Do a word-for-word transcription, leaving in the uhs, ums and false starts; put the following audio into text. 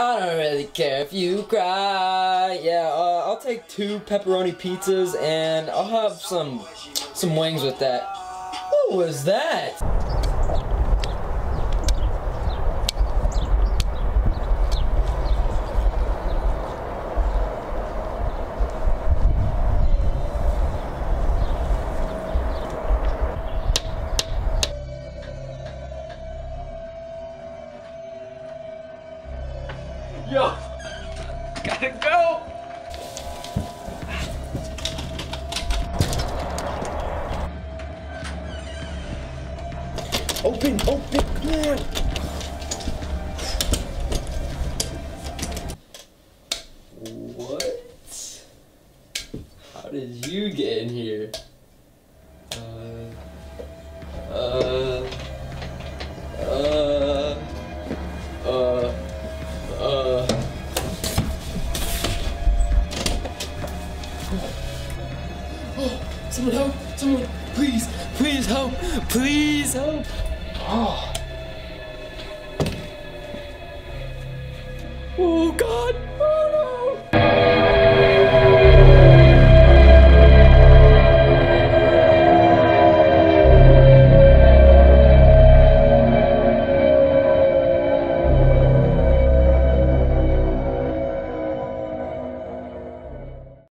I don't really care if you cry. Yeah, uh, I'll take two pepperoni pizzas and I'll have some some wings with that. What was that? Yo, gotta go. Open, open, come on. What? How did you get in here? Uh, uh, uh, uh. Uh. Oh, someone help! Someone, please, please help! Please help! Oh. Oh God!